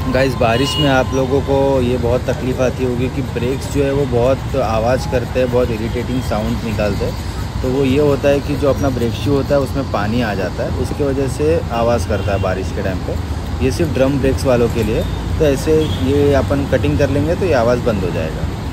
Guys बारिश में आप लोगों को ये बहुत तकलीफ़ आती होगी कि ब्रेक्स जो है वो बहुत आवाज़ करते हैं, बहुत इरिटेटिंग साउंड निकालते हैं। तो वो ये होता है कि जो अपना ब्रेक शू होता है उसमें पानी आ जाता है, उसकी वजह से आवाज़ करता है बारिश के टाइम पे। ये सिर्फ ड्रम ब्रेक्स वालों के लिए। तो ऐसे ये अपन कटिंग कर लेंगे तो ये आवाज़ बंद हो जाएगा।